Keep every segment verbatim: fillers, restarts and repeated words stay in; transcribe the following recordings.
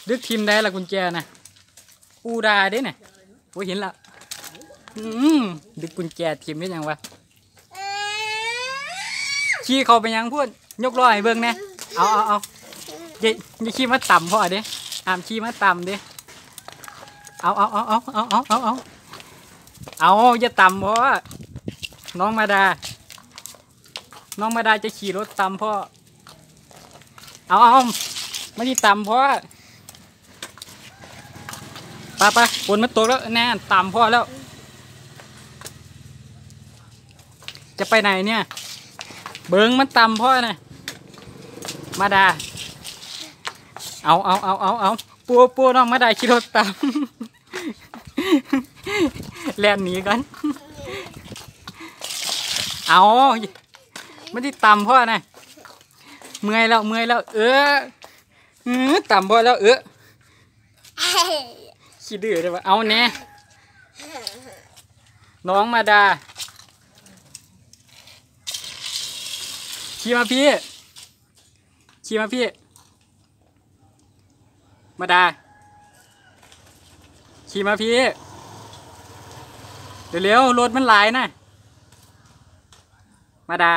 ดึกทีมได้ละกุญแจนะอูดาเด้เนี่ยโอ้เห็นละอืมดึกกุญแจทีมนี่ยังวะขี่เขาไปยังพูดยกล้อให้เบิ้งเนี่ยเอาเอาเอาอย่าอย่าขี่มาต่ำพ่อเด้ห้ามขี่มาต่ำเด้เอาเอาเอาเอาเอาเอาเอาเอาเอาอย่าต่ำพ่อน้องมาดาน้องมาดาจะขี่รถต่ำพ่อเอาเอาไม่ได้ต่ำพ่อปะปะฝนมันตกแล้วแน่ต่ำพ่อแล้วจะไปไหนเนี่ยเบิ้งมันต่ำพ่อนะมาดาเอาเอาเอาเอาเอาปูปูน้องมาดาขี่รถต่ำแล่นหนีกันเอาไม่ได้ต่ำพ่อนะเมื่อยแล้วเมื่อยแล้วเออเออต่ำพ่อแล้วเออขี้ดื้อเลยวะเอาแน่น้องมาดาขี่มาพี่ขี่มาพี่มาดาขี่มาพี่เร็วๆรถมันหลายนะมาดา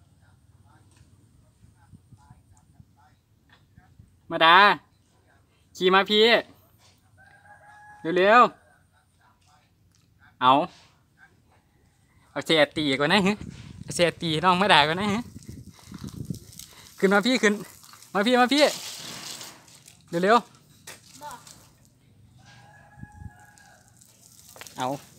มาดาขี่มาพี่เร็วๆเอาเอาเสียตีก่อนนะฮะเสียตีน้องมาดาก่อนนะฮะขึ้นมาพี่ขึ้นมาพี่มาพี่เร็วๆเอา